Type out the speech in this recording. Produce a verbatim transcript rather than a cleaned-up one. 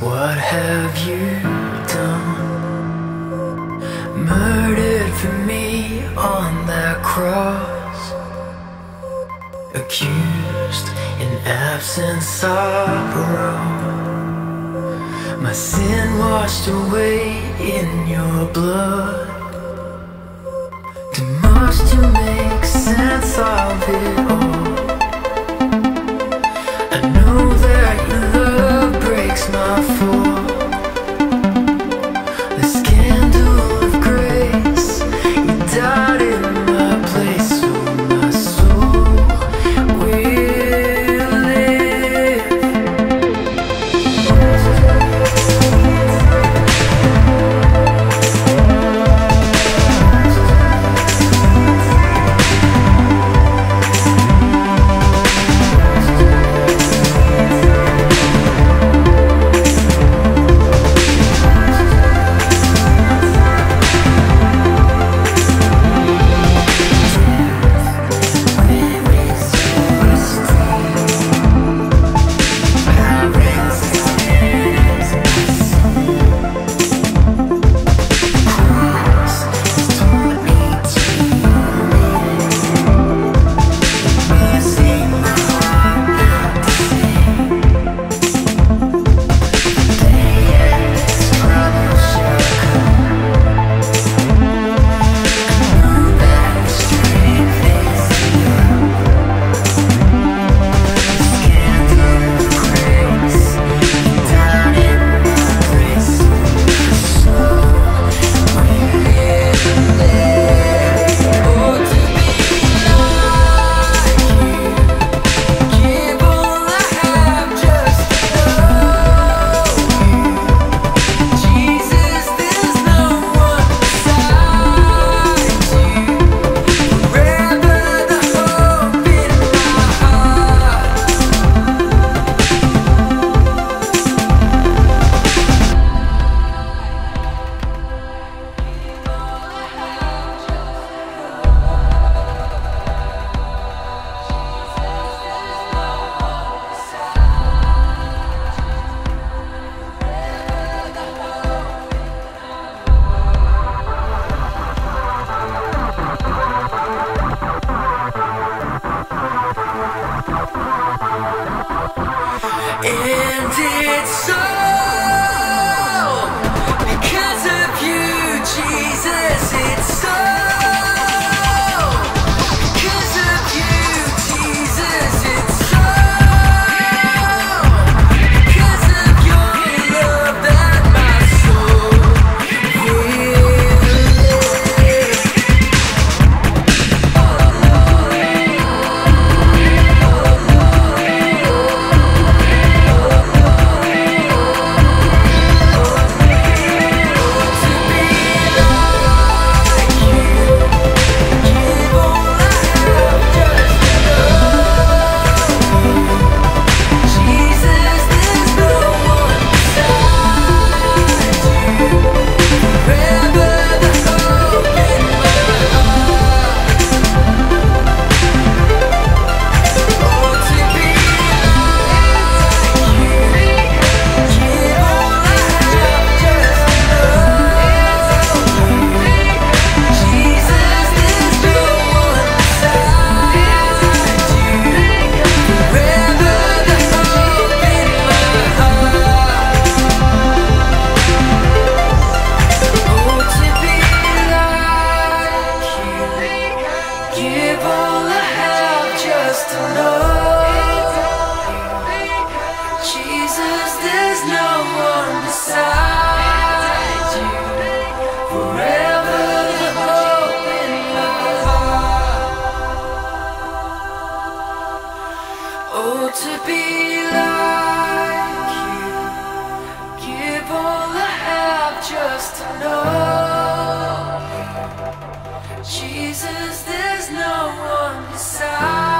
What have you done? Murdered for me on that cross, accused in absence of wrong. My sin washed away in your blood. Too much to make sense of it all. I know that your love breaks my fall. The scandal of grace, you died in my place, so my soul will live. And it's so because of you, Jesus. It's so because of you, Jesus. It's so because of your love that my soul will live. Oh, to be like you, give all I have just to know you. Jesus, there's no one beside.